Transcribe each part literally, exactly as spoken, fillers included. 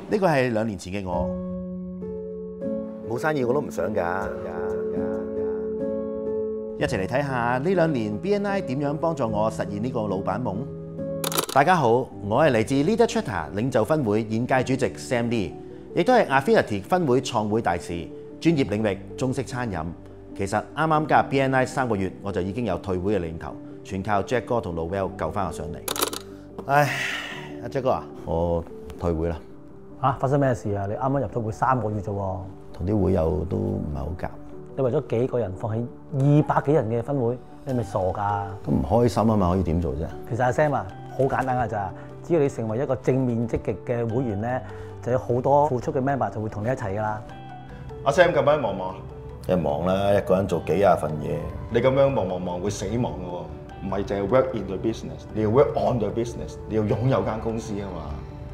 呢個係兩年前嘅我， 冇生意我都唔想㗎。 一齊嚟睇下呢兩年 B N I 點樣幫助我實現呢個老闆夢。大家好，我係嚟自 Leader Chatter 領袖分會現屆主席 Sam Lee， 亦都係 Affinity 分會創會大使，專業領域中式餐飲。其實啱啱加入 B N I 三個月，我就已經有退會嘅念頭，全靠 Jack 哥同 Noel 救翻我上嚟。唉，阿 Jack 哥啊，我退會啦。 嚇！發生咩事啊？你啱啱入咗會三個月啫喎， 同啲會友都唔係好夾。 你為咗幾個人放棄二百幾人嘅分會，你係咪傻㗎？ 都唔開心啊嘛，可以點做啫？ 其實阿 Sam 啊，好簡單㗎咋，只要你成為一個正面積極嘅會員咧，就有好多付出嘅 member 就會同你一齊㗎啦。 阿 Sam 近排忙唔忙？ 一忙啦，一個人做幾廿份嘢。 你咁樣忙忙忙會死亡㗎喎，唔係淨係 work in the business， 你要 work on the business， 你要擁有間公司啊嘛。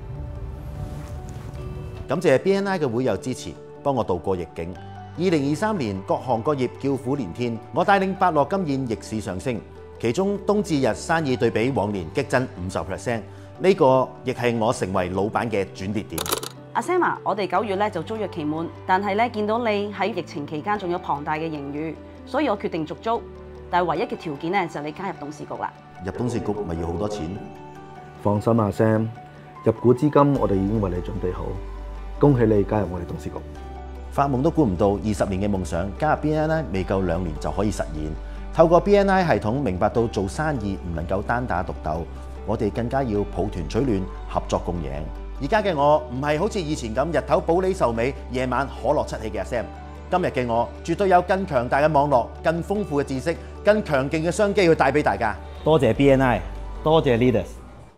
感謝 B N I 嘅會友支持，幫我渡過逆境。二零二三年各行各業叫苦連天，我帶領百樂金宴逆市上升，其中冬至日生意對比往年激增五十 percent， 呢個亦係我成為老闆嘅轉捩點。 阿 Sam 啊，我哋九月咧就租約期滿，但係咧見到你喺疫情期間仲有龐大嘅盈餘，所以我決定續租。但係唯一嘅條件咧就係你加入董事局啦。 入董事局咪要好多錢？ 放心啊 Sam， 入股資金我哋已經為你準備好，恭喜你加入我哋董事局。 發夢都估唔到，二十年嘅夢想加入 B N I 未夠兩年就可以實現。透過 B N I 系統明白到做生意唔能夠單打獨鬥，我哋更加要抱團取暖，合作共贏。而家嘅我唔係好似以前咁日頭保利壽眉，夜晚可樂七起嘅阿 Sam。今日嘅我絕對有更強大嘅網絡、更豐富嘅知識、更強勁嘅商機去帶俾大家。 多謝 B N I， 多謝 Leaders。